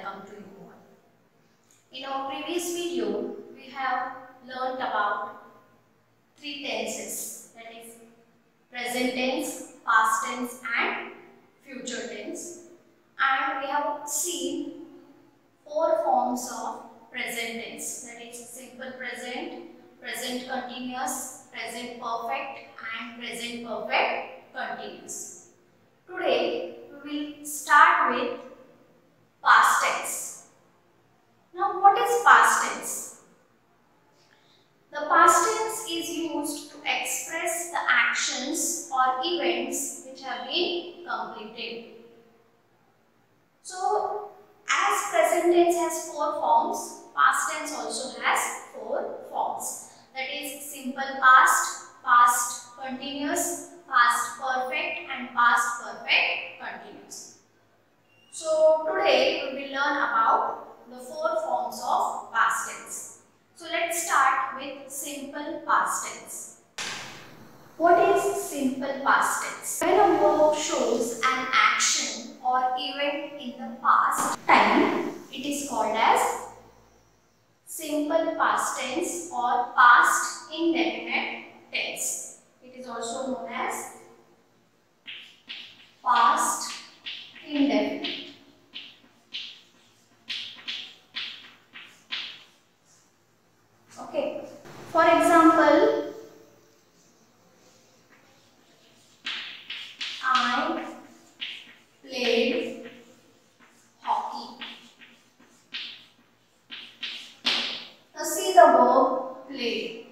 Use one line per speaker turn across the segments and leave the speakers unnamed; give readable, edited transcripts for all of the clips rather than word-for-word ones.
welcome to you all. In our previous video, we have learnt about three tenses, that is present tense, past tense and future tense, and we have seen four forms of present tense, that is simple present, present continuous, present perfect and present perfect continuous. Today we will start with past tense. Now what is past tense? The past tense is used to express the actions or events which have been completed. So as present tense has four forms, past tense also has four forms. That is simple past, past continuous, past perfect and past perfect continuous. So today we will learn about the four forms of past tense. So let's start with simple past tense. What is simple past tense? When a verb shows an action or event in the past time, it is called as simple past tense or past indefinite tense. It is also known as past indefinite. Okay. For example, I played hockey. Now see the verb play.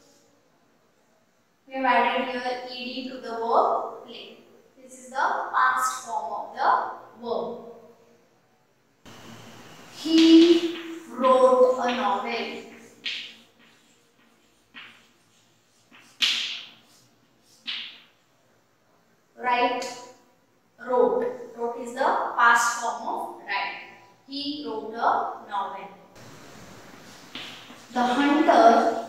We have added here ed to the verb play. This is the past form of the verb. He wrote a novel. Write, wrote. Wrote is the past form of write. He wrote a novel. The hunter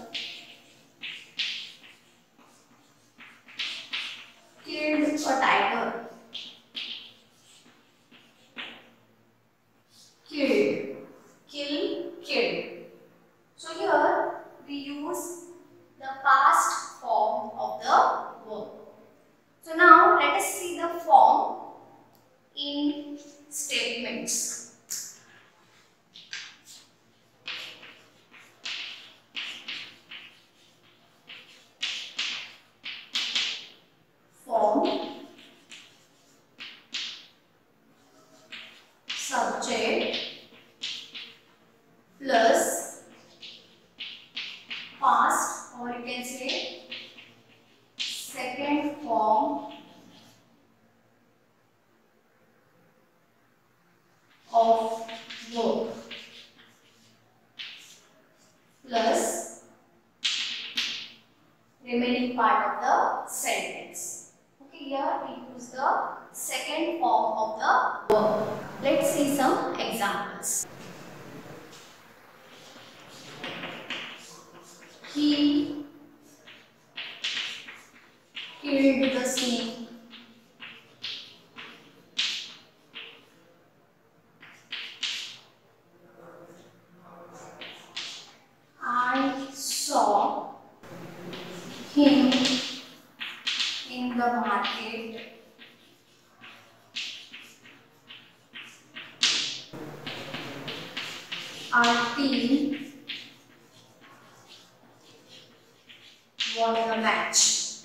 killed a tiger. Killed. Kill, killed. So here we use the past form of the verb. So now let us see the form in statements. Form, subject plus past, or you can say second form of verb plus remaining part of the sentence. Okay, here we use the second form of the verb. Let's see some examples. He killed the snake. I saw him in the market. Our team won the match.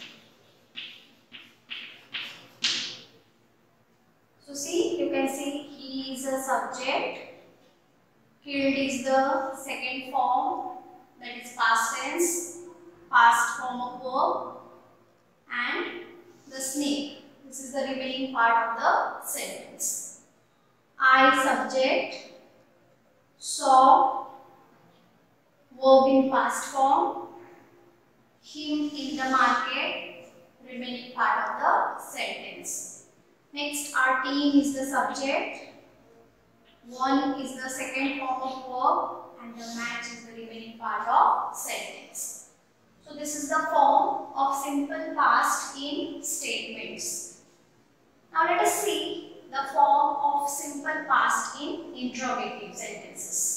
So see, you can see he is a subject, killed is the second form, that is past tense, past form of verb, and the snake, this is the remaining part of the sentence. I subject, saw verb in past form, him in the market, remaining part of the sentence. Next, our team is the subject, one is the second form of verb, and the match is the remaining part of sentence. So this is the form of simple past in statements. Now let us see the form of simple past in interrogative sentences.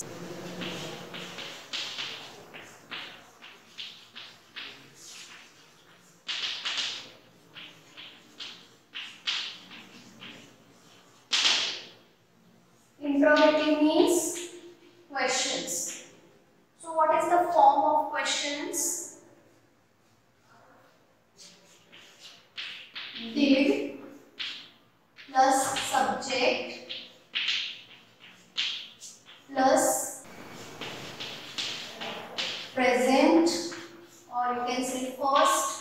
Interrogative means questions. So what is the form of questions? Did plus subject plus present, or you can say first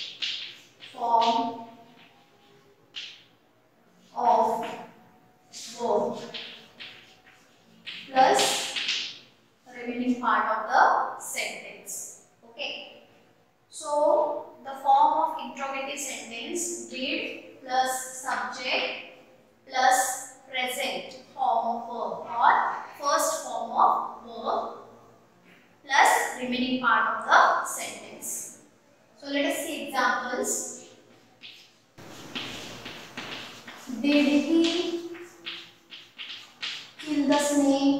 form of verb plus remaining part of the sentence. Okay. So the form of interrogative sentence, did plus subject plus present form of verb or first form of verb plus remaining part of the sentence. So let us see examples. Did he kill the snake?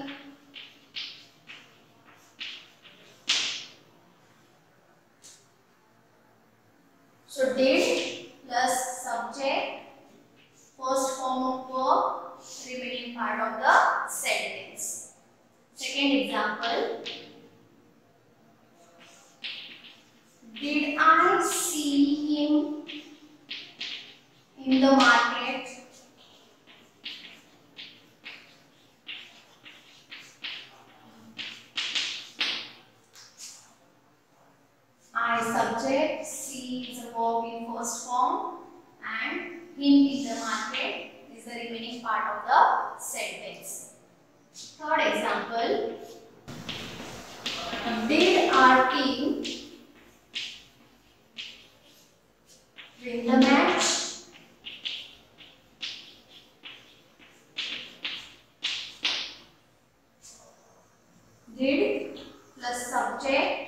So did plus subject, first form of verb, remaining part of the sentence. Second example. Did I see him in the market? I subject, see is a verb in first form and him in the market is the remaining part of the sentence. Third example. Did our team win the match? Did plus subject,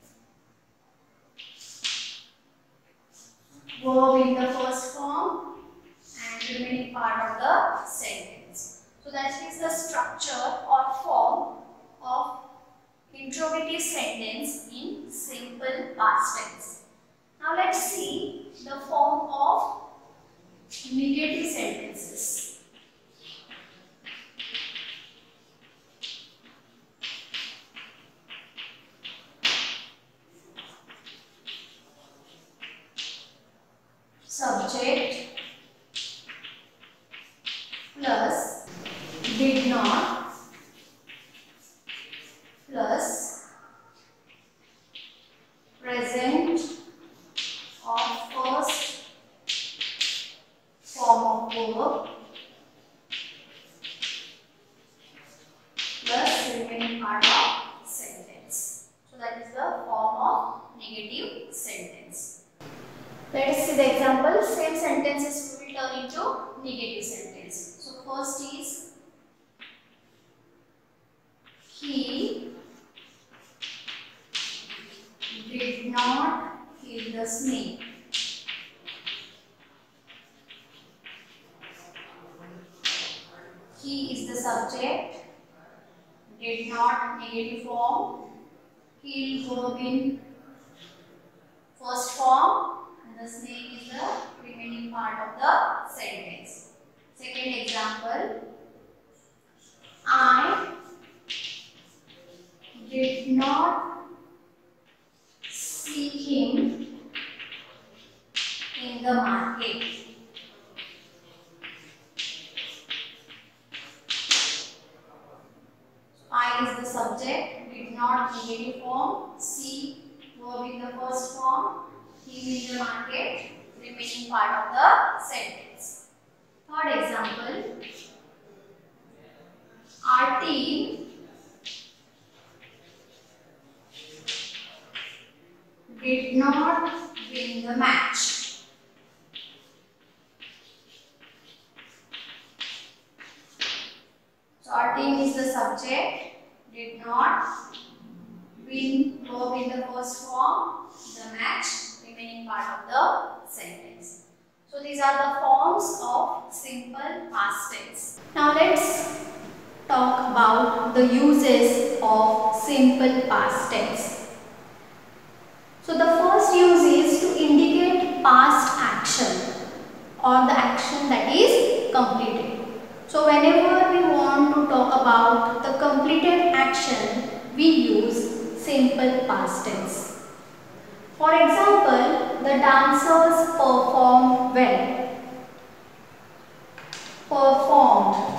verb in the first form and remaining part of the sentence. So that is the structure or form of interrogative sentence in simple past tense. Now let's see the form of negative sentences. Subject plus did not plus present or first form of verb plus remaining part of sentence. So that is the form of negative sentence. Let us see the example. Same sentences will turn into negative sentence. So first is he did not kill the snake. He is the subject, did not negative form, kill verb in first form, and the snake is the remaining part of the sentence. Second example. I did not see him in the market. I is the subject, did not negative form, see verb in the first form, him in the market, remaining part of the sentence. Third example. Our team did not win the match. So our team is the subject, did not win verb in the first form, the match, remaining part of the sentence. So these are the forms of simple past tense. Now let's talk about the uses of simple past tense. So the first use is to indicate past action or the action that is completed. So whenever we want to talk about the completed action, we use simple past tense. For example, the dancers performed well. Performed.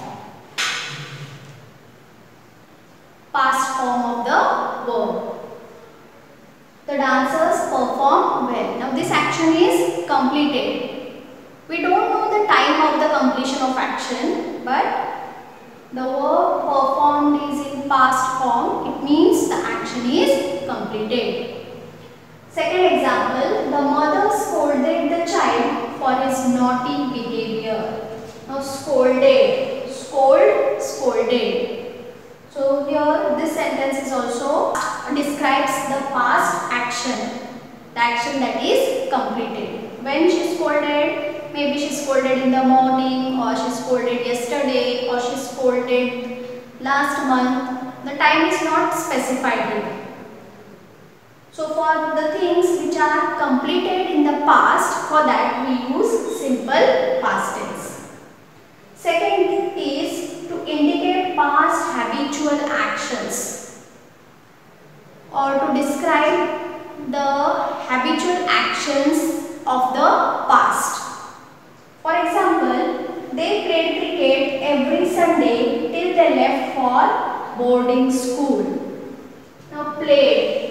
Past form of the verb. The dancers performed well. Now this action is completed. We don't know the time of the completion of action, but the verb performed is in past form. It means the action is completed. Second example, the mother scolded the child for his naughty behavior. Now scolded, scold, scolded. So here this sentence is also describes the past action, the action that is completed. When she scolded, maybe she scolded in the morning, or she scolded yesterday, or she scolded last month. The time is not specified here. So for the things which are completed in the past, for that we use simple past tense. Second is to indicate past habitual actions or to describe the habitual actions of the past. For example, they played cricket every Sunday till they left for boarding school. Now played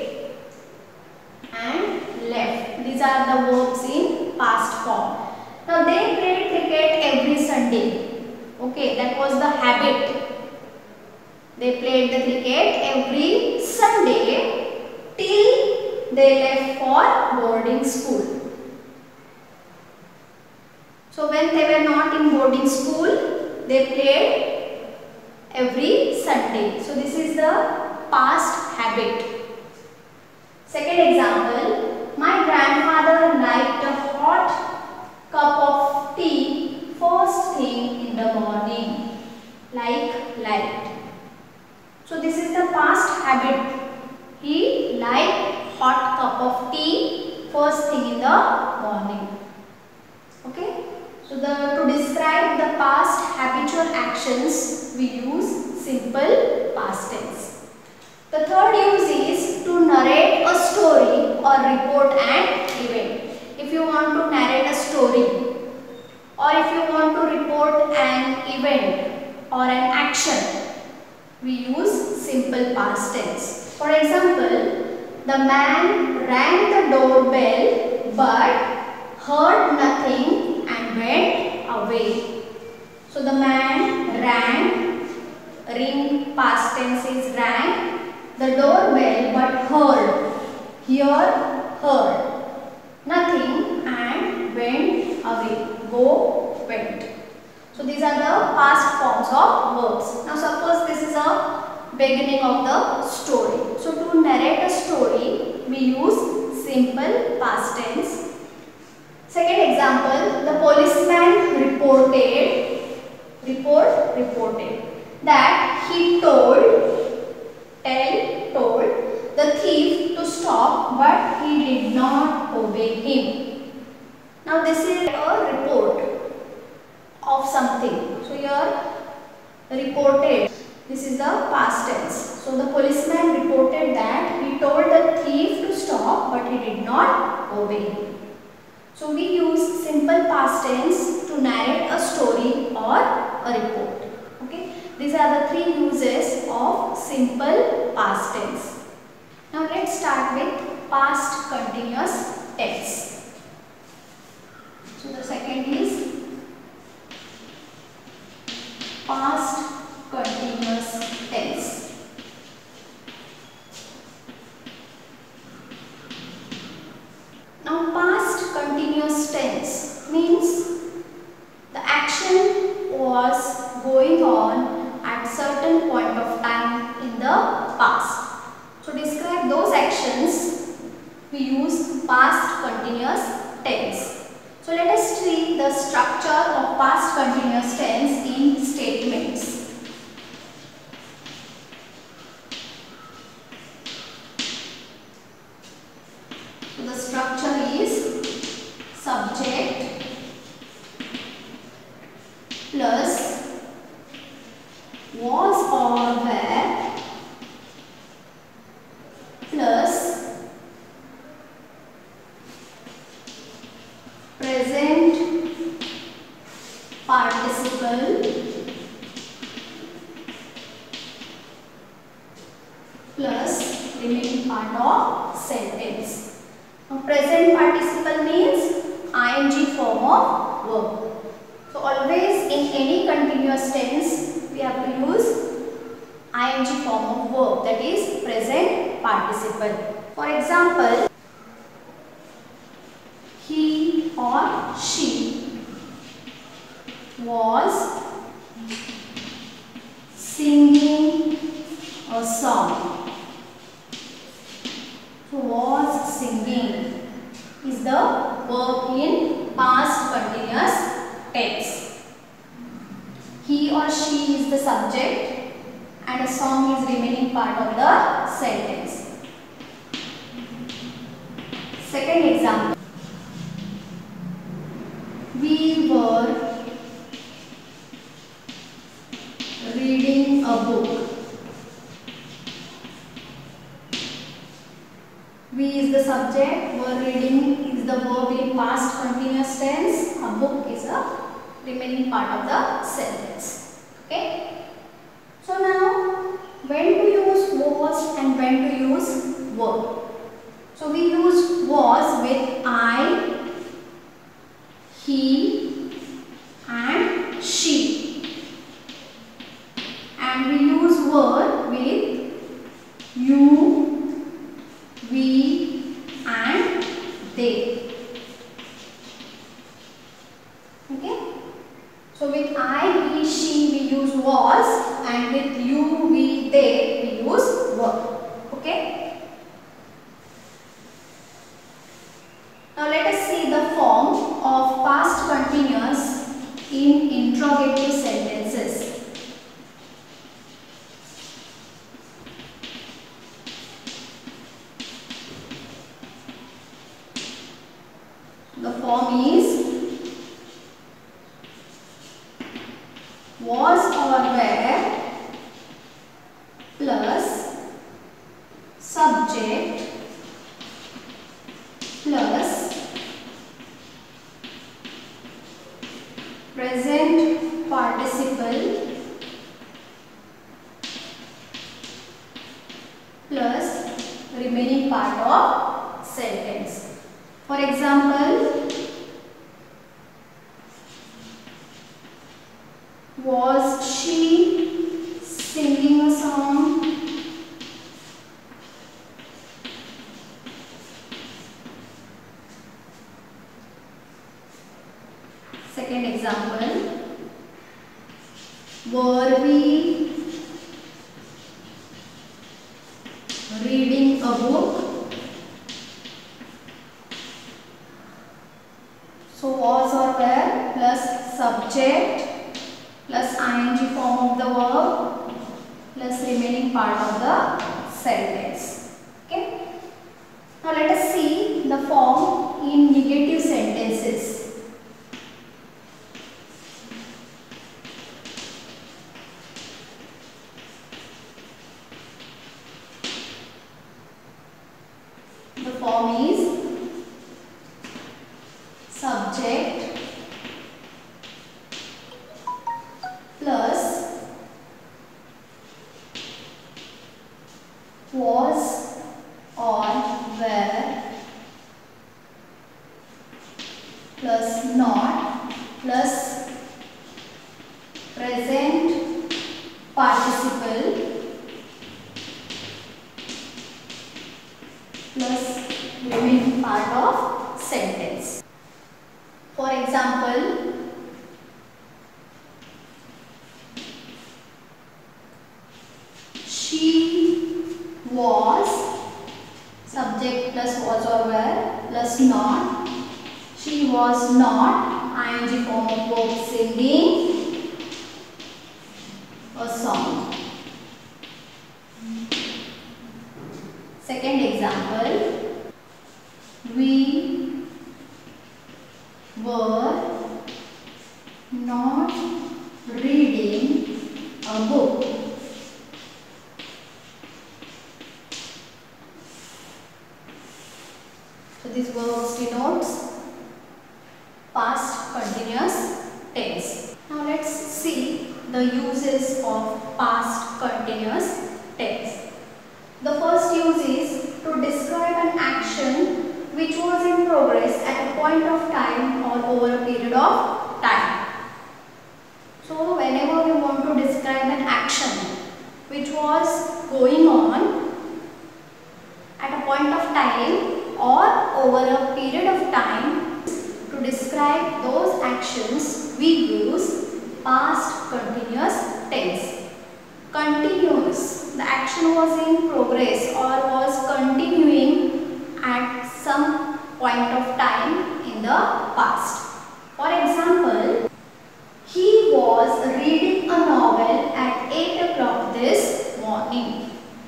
and left. These are the verbs in past form. Now they played cricket every Sunday. Okay, that was the habit. They played the cricket every Sunday till they left for boarding school. So when they were not in boarding school, they played every Sunday. So this is the past habit. Second example, my grandfather liked a hot cup of tea first thing in the morning. Liked. So this is the past habit. He liked hot cup of tea first thing in the morning. Okay. So to describe the past habitual actions, we use simple past tense. The third use is to narrate a story or report an event. If you want to narrate a story or if you want to report an event or an action, we use simple past tense. For example, the man rang the doorbell but heard nothing and went away. So the man rang, ring past tense is rang, the doorbell but heard, heard, nothing and went away, went. So these are the past forms of verbs. Now suppose this is a beginning of the story. So to narrate a story, we use simple past tense. Second example, the policeman reported that he told the thief to stop, but he did not obey him. Now this is a report of something. So here reported, this is the past tense. So the policeman reported that he told the thief to stop, but he did not obey him. So we use simple past tense to narrate a story or a report. Okay, these are the three uses of simple past tense. Now let's start with past continuous tense. So the second is past continuous tense. Now past continuous tense means the action was going on at certain point of time in the past. To describe those actions, we use past continuous tense. So So let us see the structure of past continuous tense in statements. So the structure is subject plus was or were plus present participle plus remaining part of sentence. Now present participle means ing form of verb. So always in any continuous tense we have to use ing form of verb, that is present participle. For example, he or she was singing a song. So was singing is the verb in past continuous tense. He or she is the subject and a song is remaining part of the sentence. Second example. We were reading a book. We is the subject, were reading is the verb in past continuous tense, a book is a remaining part of the sentence. Okay. So now when to use was and when to use were. So we use was with I, he and she, and we use were with you, we and they. Okay. So with I, he, she we use was, and with you, we, they we use were. Okay. Now let us see the form of past continuous in interrogative sentences. The form is was or were plus subject plus present participle plus remaining part of sentence. For example, was she singing a song? Second example, were we reading a book? So was or were plus subject plus ing form of the verb plus remaining part of the sentence. Okay. Now let us see the form in negative sentences. The form is subject plus was or were plus not plus present participle plus remaining part of sentence. For example, she was, subject plus was or were plus not, She was not ing form of verb singing a song. Second example, we were not reading a book. So this verb denotes past continuous tense. Now let's see the uses of past continuous tense. The first use is to describe an action which was in progress at a point of time or over a period of time. So whenever we want to describe an action which was going on at a point of time or over a period of time, to describe those actions we use past continuous tense. Continuous, the action was in progress or was continuing at some point of time in the past. For example, he was reading a novel at 8 o'clock this morning.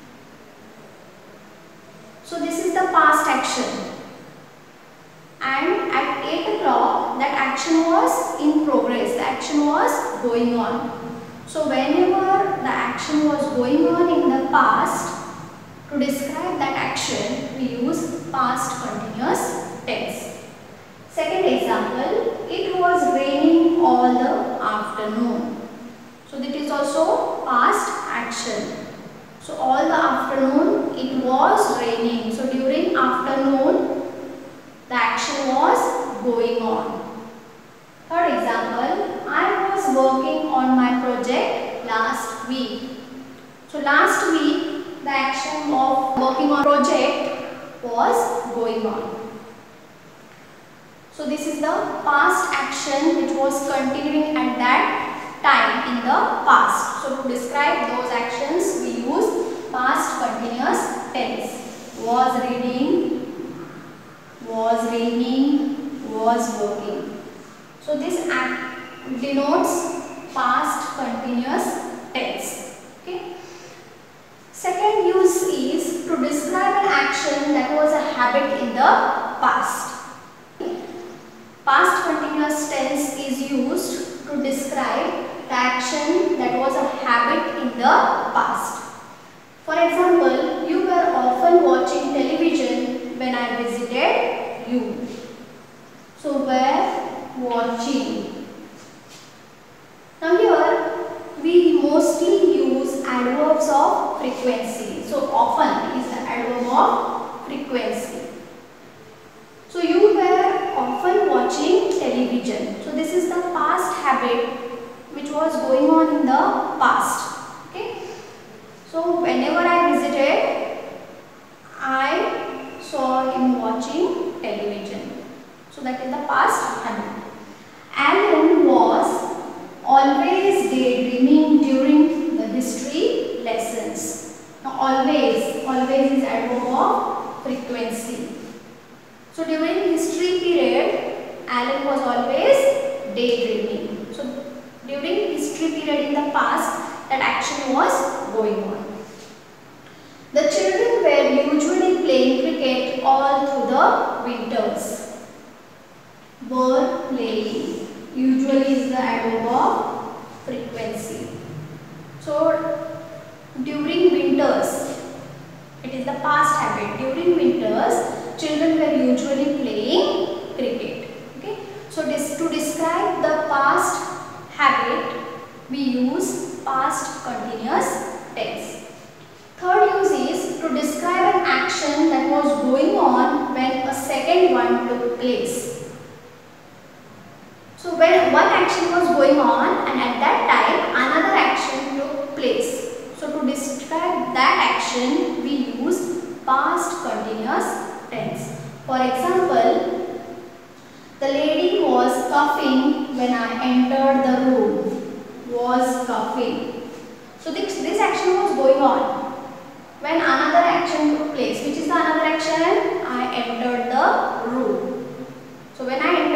So this is the past action, and at 8 o'clock that action was in progress, the action was going on. So whenever the action was going on in the past, to describe that action we use past continuous tense. Second example, it was raining all the afternoon. So that is also past action. So all the afternoon it was raining. So during afternoon the action was going on. Third example, I was working on my project last week. So last week the action of working on project was going on. So this is the past action which was continuing at that time in the past. So to describe those actions we use past continuous tense. Was reading, was raining, was working. So this denotes past continuous tense. Okay. Second use is to describe an action that was a habit in the past. Past continuous tense is used to describe the action that was a habit in the past. For example, you were often watching television when I visited you. So were watching. Now here we mostly use adverbs of frequency. So often is the adverb of frequency. So you were often watching television. So this is the past habit which was going on in the past. Okay. So whenever I visited, I saw him watching television. So that is the past habit. Alan was always daydreaming during the history lessons. Now always is adverb of frequency. So during history period, Alan was always daydreaming. So during history period in the past, that action was going on. The children were usually playing cricket all through the winters. Were playing. Usually is the adverb of frequency. So during winters, it is the past habit. During winters, children were usually playing cricket. Okay. So to describe the past habit, we use past continuous tense. Third use is to describe an action that was going on when a second one took place. So when one action was going on and at that time another action took place. So to describe that action we use past continuous tense. For example, the lady was coughing when I entered the room. Was coughing. So this action was going on when another action took place. Which is the another action? I entered the room. So when I entered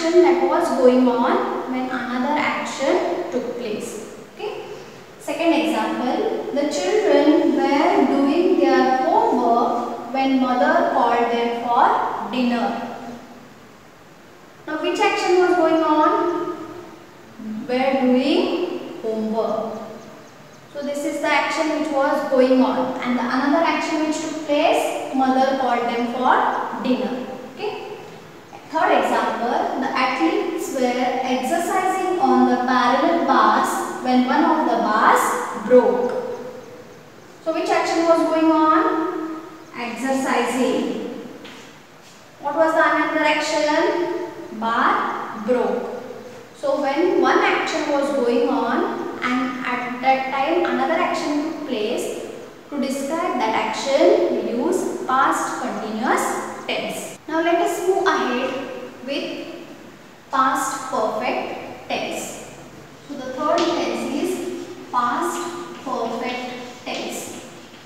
action that was going on when another action took place. Okay. Second example, the children were doing their homework when mother called them for dinner. Now which action was going on? Were doing homework. So this is the action which was going on, and the another action which took place, mother called them for dinner. Okay. Third example, the athletes were exercising on the parallel bars when one of the bars broke. So which action was going on? Exercising. What was the another action? Bar broke. So when one action was going on and at that time another action took place, to describe that action we use past continuous tense. Now let us move ahead with past perfect tense. So the third tense is past perfect tense.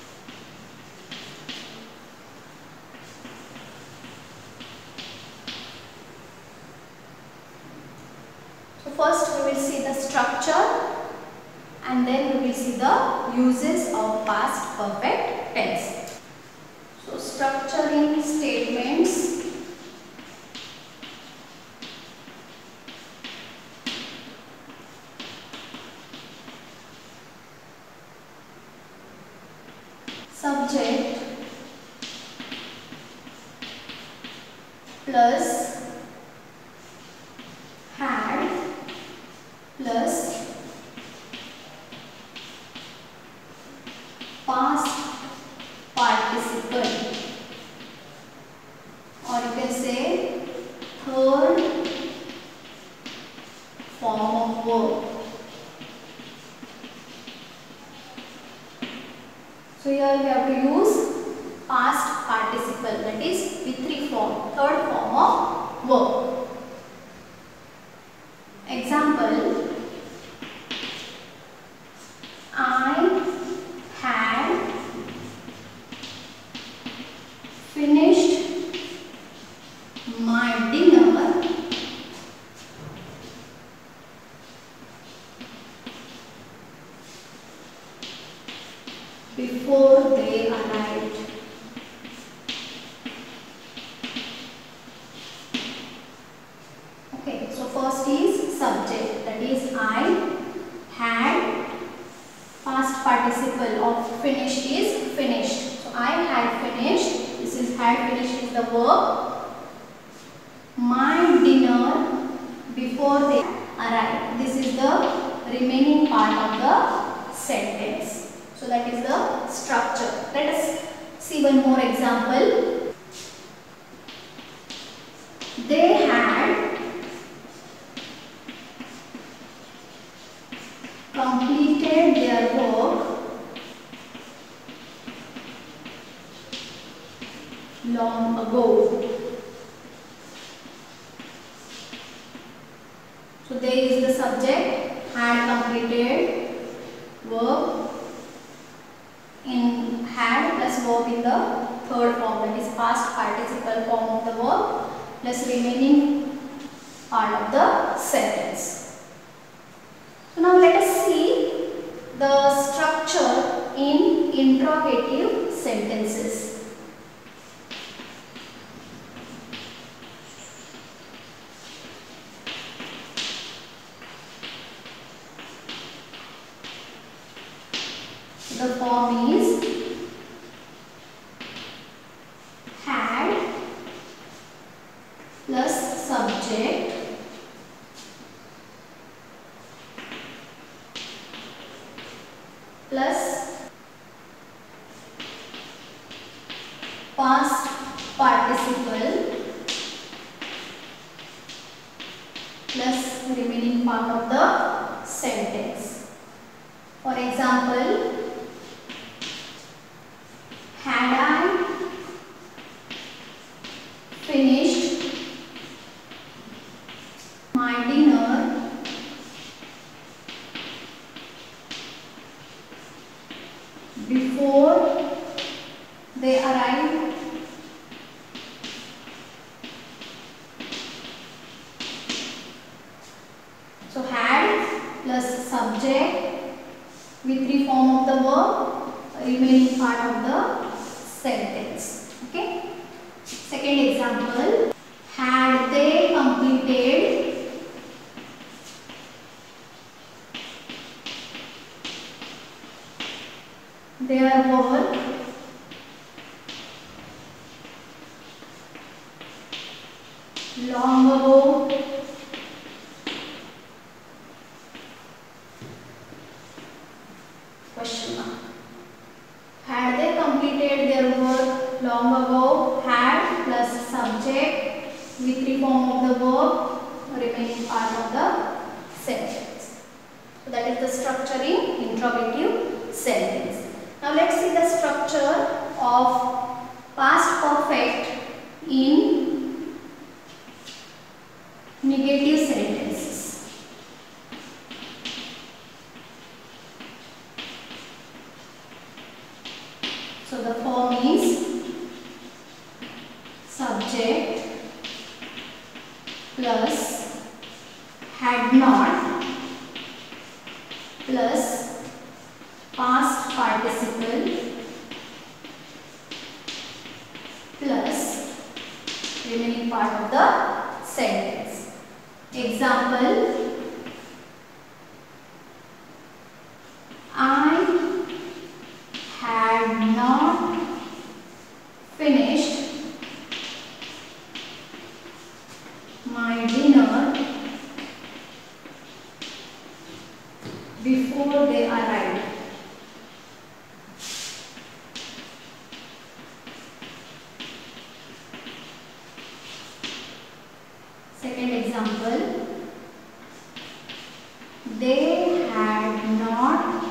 So first we will see the structure and then we will see the uses of past perfect tense. So structuring statements. Subject plus had plus past participle, or you can say third form of verb. So here we have to use past participle, that is V3 form, third form of verb. Example, I had finished my dinner before they arrived. Okay, so first is subject, that is I had, past participle of finished is finished. So I had finished, this is had finished is the verb, my dinner before they arrived. This is the remaining part of the sentence. So that is the structure. Let us see one more example. They had completed their work long ago. So there is the subject, had completed, verb in had plus verb in the third form, that is past participle form of the verb plus remaining part of the sentence. So now let us see the structure in interrogative sentences. The form is had plus subject plus past participle plus remaining part of the sentence. For example, had I finished my dinner before they arrived? V3 form of the verb, remaining part of the sentence. Okay. Second example. Had they completed their work long ago, question mark. Had they completed their work long ago, had plus subject, V3 form of the verb, remaining part of the sentence. So that is the structuring interrogative sentence. Now let's see the structure of past perfect in negative sentences. So the form is subject plus had not plus past participle plus remaining part of the sentence. Example, I had not finished my dinner before they arrived. Second example, they had not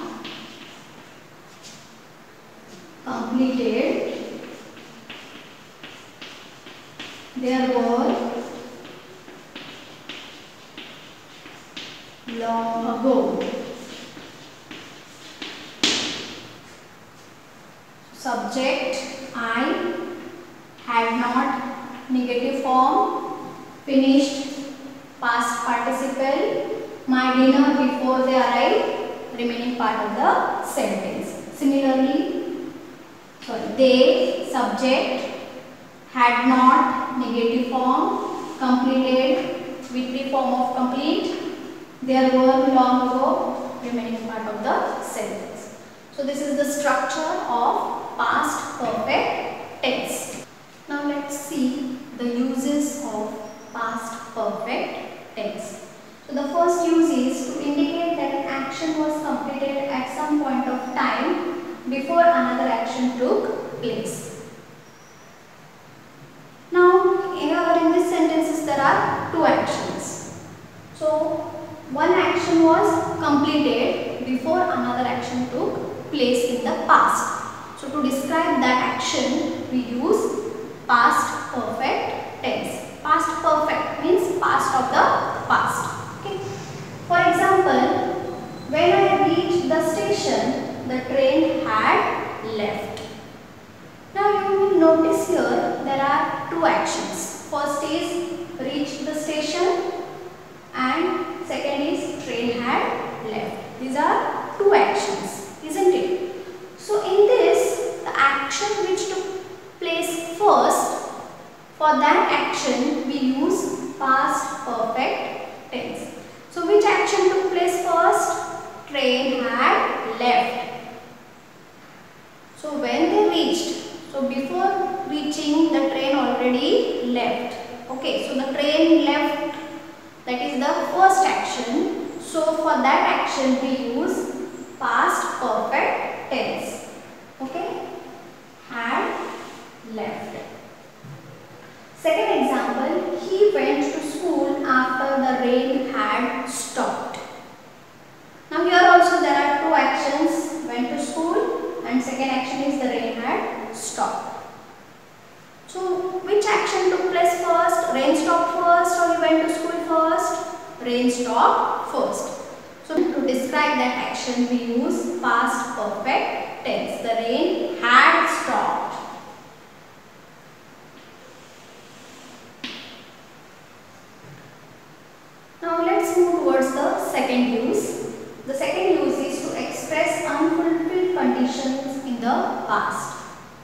completed their work long ago. Subject I, had not, negative form, finished, past participle, my dinner before they arrived, remaining part of the sentence. Similarly, they, subject, had not, negative form, completed, V3 form of complete, their work long ago, remaining part of the sentence. So this is the structure of past perfect tense. Now let's see the uses of past perfect tense. So the first use is to indicate that an action was completed at some point of time before another action took place. Now here in this sentences there are two actions. So one action was completed before another action took place in the past. So to describe that action we use past perfect tense. Past perfect means past of the past. Okay. For example, when I reached the station, the train had left. Now you will notice here there are two actions. First is reach the station and second is train had left. These are two actions, isn't it? So in this, the action which took place first, for that action we use past perfect tense. So which action took place first? Train had left. So when they reached, so before reaching the train already left. Okay, so the train left, that is the first action. So for that action we use past perfect tense. Okay, had left. Second example, he went to school after the rain had stopped. Now here also there are two actions, went to school and second action is the rain had stopped. So which action took place first? Rain stopped first or he went to school first? Rain stopped first. So to describe that action we use past perfect tense. The rain had stopped. Now let's move towards the second use. The second use is to express a conditions in the past.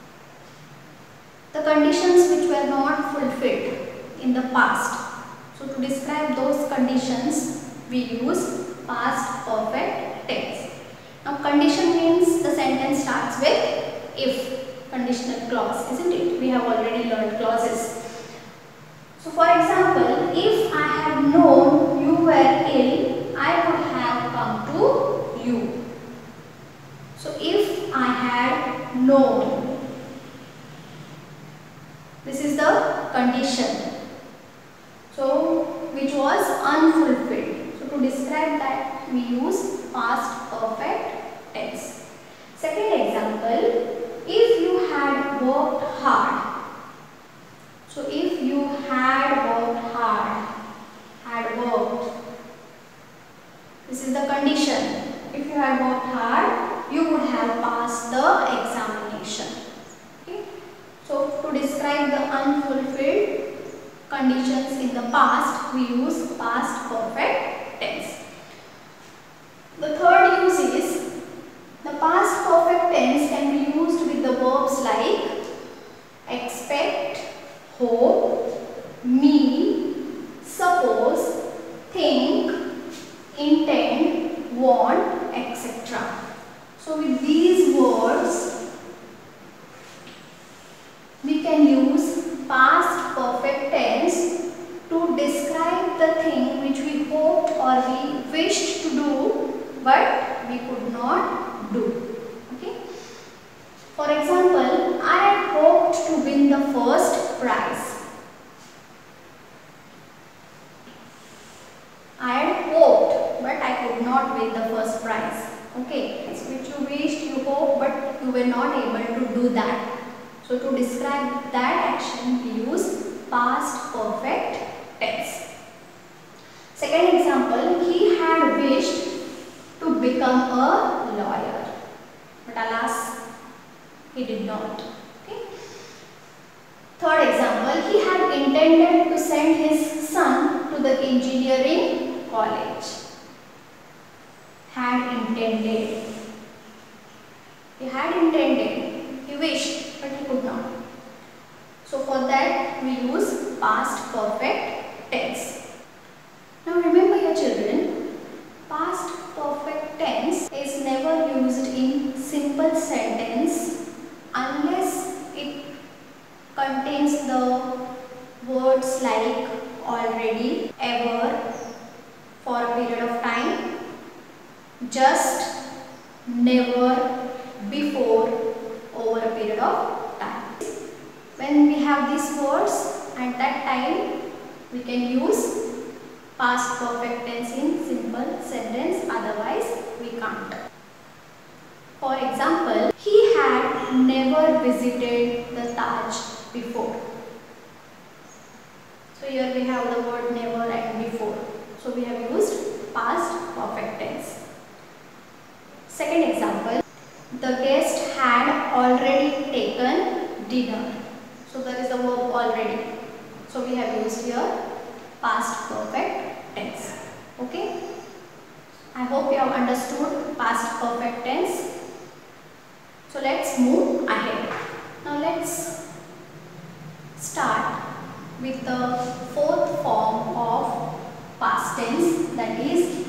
The conditions which were not fulfilled in the past. So to describe those conditions, we use past perfect tense. Now condition means the sentence starts with if conditional clause, isn't it? We have already learned clauses. So for example, if I had known you were ill, I would have come to you. So if I had known, this is the condition, so which was unfulfilled. So to describe that, we use past perfect tense. Second example, if you had worked hard. So if you had worked hard, had worked, this is the condition. If you had worked hard, you would have passed the examination. Okay? So to describe the unfulfilled conditions in the past, we use past perfect tense. The third use is, the past perfect tense can be used with the verbs like expect, hope, mean, suppose, think, intend, want, etc. So with these words, we can use past perfect tense to describe the thing which we hoped or we wished to do but we could not do. Okay? For example, I had hoped to win the first prize. I had hoped but I could not win the first prize. Okay? It's which you wished, you hoped, but you were not able to do that. So to describe that action, we use past perfect tense. Second example, he had wished to become a lawyer, but alas, he did not. Okay? Third example, he had intended to send his son to the engineering college. Had intended. He had intended. He wished, but he could not. So for that, we use past perfect tense. Now remember your children, past perfect tense is never used in simple sentence unless it contains the words like already, ever, for a period of time, just, never, before, over a period of time. When we have these words, at that time we can use past perfect tense in simple sentence, otherwise we can't. For example, he had never visited the Taj before. So here we have the word never and before. So we have used past perfect tense. Second example, the guest had already taken dinner. So there is the verb already. So we have used here past perfect tense. Okay? I hope you have understood past perfect tense. So let's move ahead. Now let's start with the fourth form of past tense, that is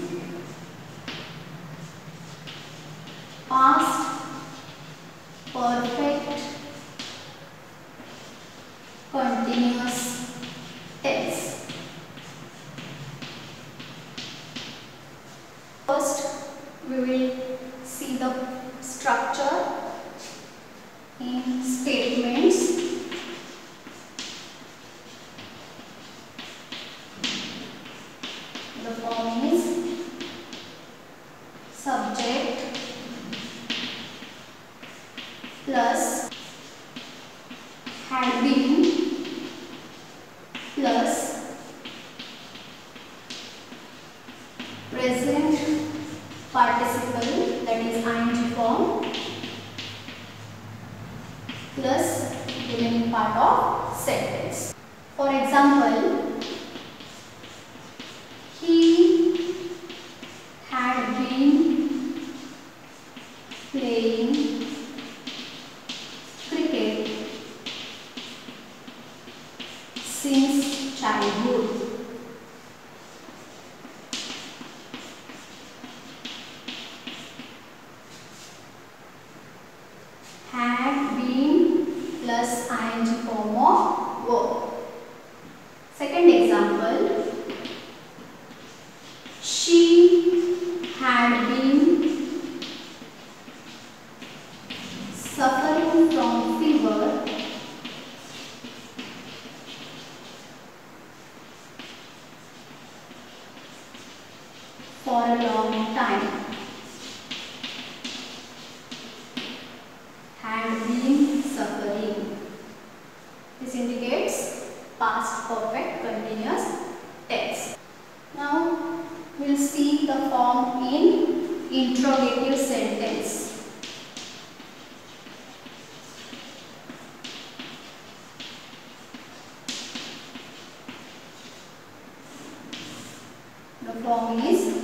past perfect continuous tense. First, we will see the structure in statements. The form is subject plus had been plus present participle, that is ing form, plus remaining part of sentence. For example, he had been playing cricket since childhood. Had been plus ing form of verb. Second example, she had been suffering from fever for a long time. Had been suffering. This indicates past perfect continuous tense. Now we will see the form in interrogative sentence. The form is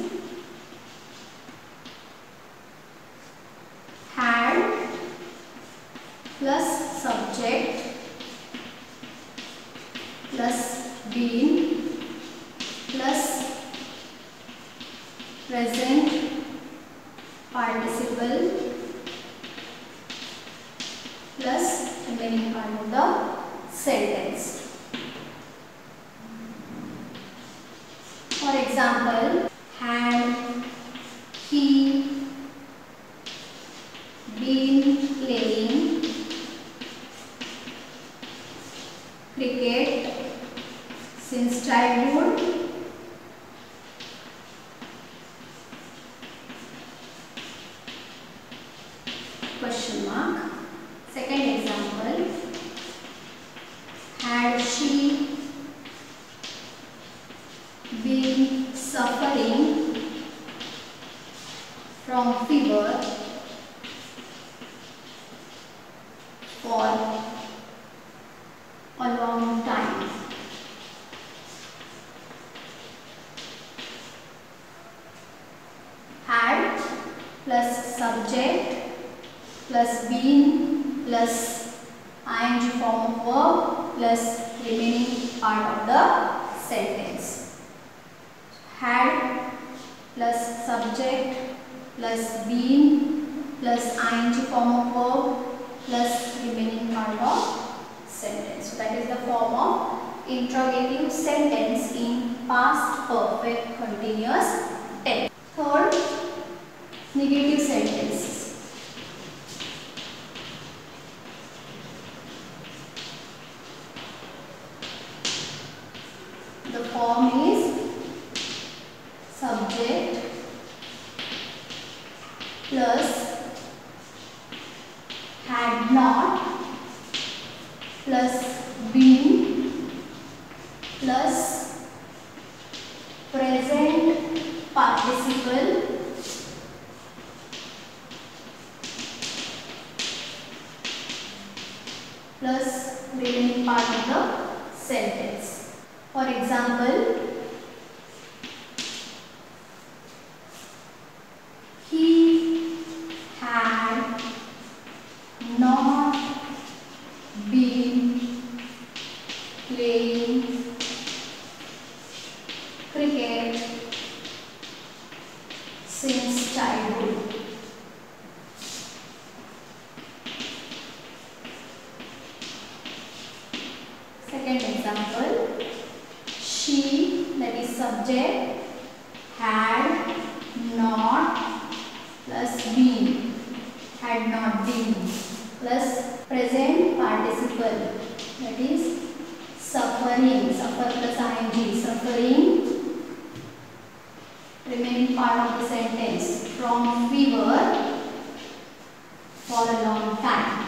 had plus subject plus been plus present participle plus remaining part of the sentence. For example, had he been playing cricket since childhood? Question mark. Second example, had she been suffering from fever for a long time? Had plus subject plus been plus ing form of verb plus remaining part of the sentence. Had plus subject plus been plus ing form of verb plus remaining part of sentence. So that is the form of interrogative sentence in past perfect continuous tense. Third, negative sentences. The form is subject plus had not plus been plus present participle plus remaining part of the sentence. For example, he had not been playing cricket since childhood. Second example, she, that is subject, had not plus been, had not been plus present participle, that is suffering, suffer plus ing, suffering, remaining part of the sentence, from fever for a long time.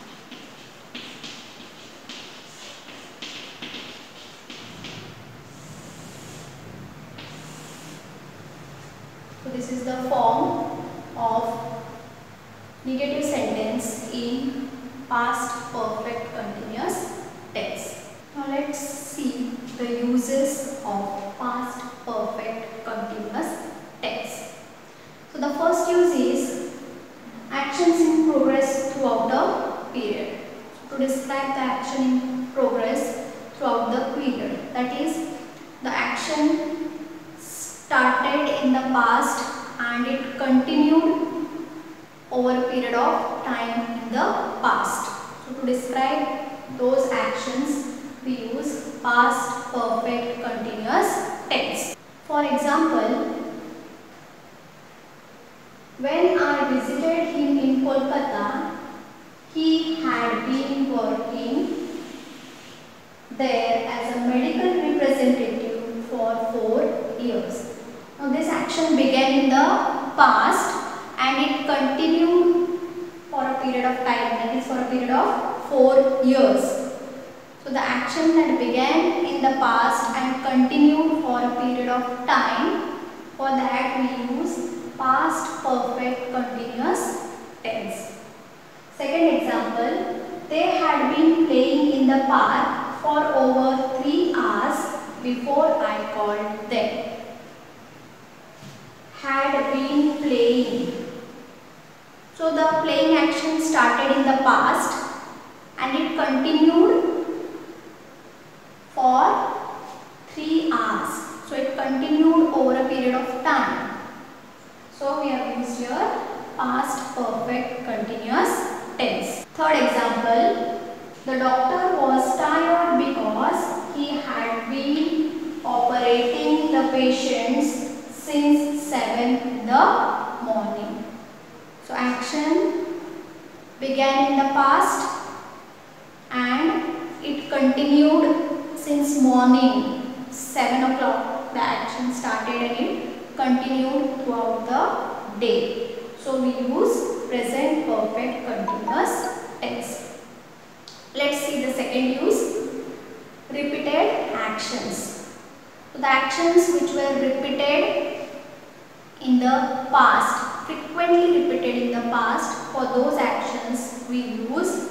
So this is the form of negative sentence in past perfect continuous tense. Now let's see the uses of past perfect continuous tense. So the first use is action to describe the action in progress throughout the period. That is, the action started in the past and it continued over a period of time in the past. So to describe those actions, we use past perfect continuous tense. For example, when I visited him in Kolkata, he had been working there as a medical representative for 4 years. Now this action began in the past and it continued for a period of time, that is for a period of 4 years. So the action that began in the past and continued for a period of time, for that we use past perfect continuous tense. Second example, they had been playing in the park for over 3 hours before I called them. Had been playing. So the playing action started in the past and it continued for 3 hours. So it continued over a period of time. So we have used here past perfect continuous tense. Third example, the doctor was tired because he had been operating the patients since 7 in the morning. So action began in the past and it continued since morning 7 o'clock. The action started and it continued throughout the day. So we use present perfect continuous tense. Let's see the second use, repeated actions. So the actions which were repeated in the past, frequently repeated in the past, for those actions we use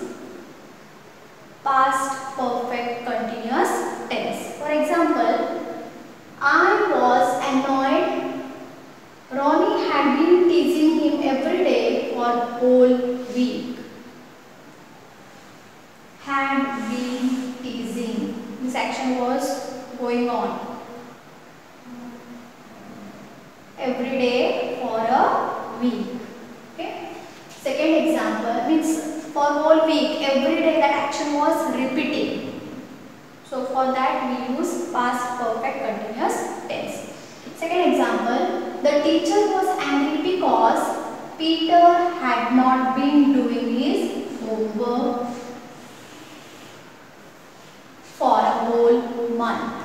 past perfect continuous tense. For example, I was annoyed. Ronnie had been teasing him every day for a whole week. Had been teasing. This action was going on every day for a week. Okay. Second example means for whole week, every day that action was repeating. So for that we use past perfect continuous tense. Second example, the teacher was angry because Peter had not been doing his homework for a whole month.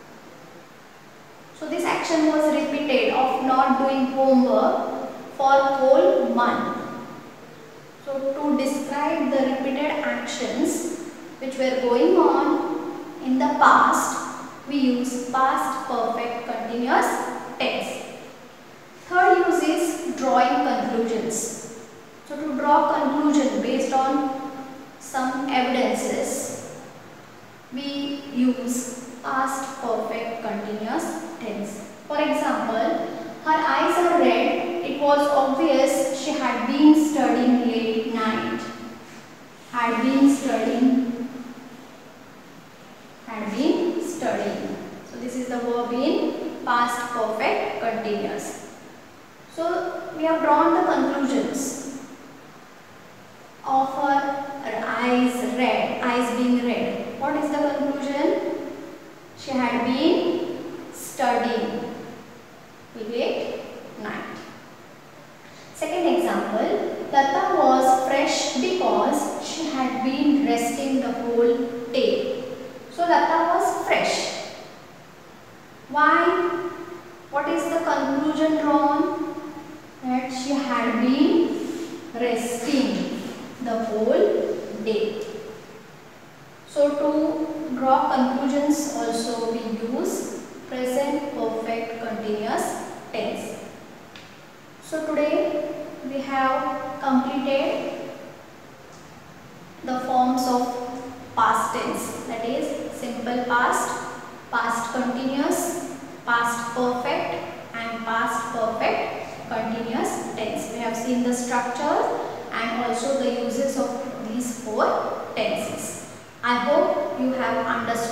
So this action was repeated of not doing homework for a whole month. So to describe the repeated actions which were going on in the past, we use past perfect continuous tense. Third use is drawing conclusions. So to draw conclusion based on some evidences, we use past perfect continuous tense. For example, her eyes are red. It was obvious she had been studying late night. Had been studying. So this is the verb in past perfect continuous. So we have drawn the conclusions of her eyes red, eyes being red. What is the conclusion? She had been studying late night. Second example, Lata was fresh because she had been resting the whole day. So Lata was fresh. Why? What is the conclusion drawn? That she had been resting the whole day. So to draw conclusions also we use present perfect continuous tense. So today we have completed the forms of past tense, that is simple past, past continuous, past perfect and past perfect continuous tense. We have seen the structure and also the uses of these 4 tenses. tenses. I hope you have understood